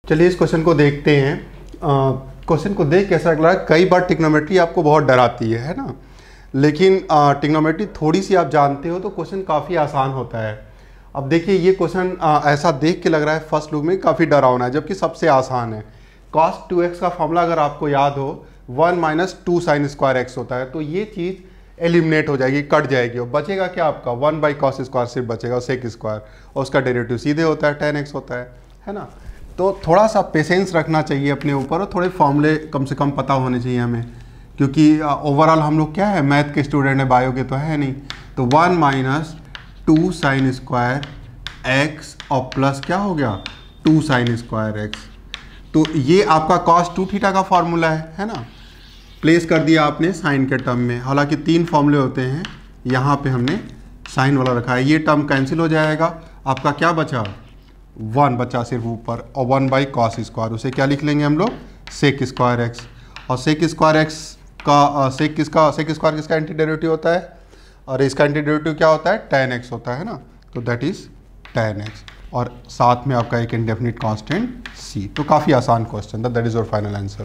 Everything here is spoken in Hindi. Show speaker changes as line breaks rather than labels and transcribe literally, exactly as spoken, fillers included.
चलिए इस क्वेश्चन को देखते हैं। क्वेश्चन को देख कैसा लग रहा है, कई बार ट्रिग्नोमेट्री आपको बहुत डराती है है ना, लेकिन ट्रिग्नोमेट्री थोड़ी सी आप जानते हो तो क्वेश्चन काफ़ी आसान होता है। अब देखिए ये क्वेश्चन ऐसा देख के लग रहा है फर्स्ट लुक में काफ़ी डरावना है, जबकि सबसे आसान है। कॉस टू एक्स का फॉर्मूला अगर आपको याद हो one minus two sine square x होता है, तो ये चीज़ एलिमिनेट हो जाएगी, कट जाएगी और बचेगा क्या आपका वन बाई कॉस स्क्वायर सिर्फ बचेगा, सेक स्क्वायर, और उसका डेरिवेटिव सीधे होता है टेन एक्स होता है है ना। तो थोड़ा सा पेशेंस रखना चाहिए अपने ऊपर और थोड़े फॉर्मूले कम से कम पता होने चाहिए हमें, क्योंकि ओवरऑल हम लोग क्या है मैथ के स्टूडेंट है, बायो के तो है नहीं। तो one minus two sine square x और प्लस क्या हो गया टू साइन स्क्वायर एक्स। तो ये आपका कॉस टू थीटा का फॉर्मूला है है ना, प्लेस कर दिया आपने साइन के टर्म में। हालांकि तीन फॉर्मूले होते हैं, यहाँ पे हमने साइन वाला रखा है। ये टर्म कैंसिल हो जाएगा, आपका क्या बचा वन बचा सिर्फ ऊपर, और वन बाई कॉस स्क्वायर, उसे क्या लिख लेंगे हम लोग सेक स्क्वायर एक्स। और सेक स्क्वायर एक्स का सेक किसका सेक स्क्वायर किसका एंटी डेरिवेटिव होता है, और इसका एंटी डेरिवेटिव क्या होता है टेन एक्स होता है ना, तो दैट इज टेन एक्स, और साथ में आपका एक इंडेफिनिट कांस्टेंट सी। तो काफ़ी आसान क्वेश्चन था, that is your final answer.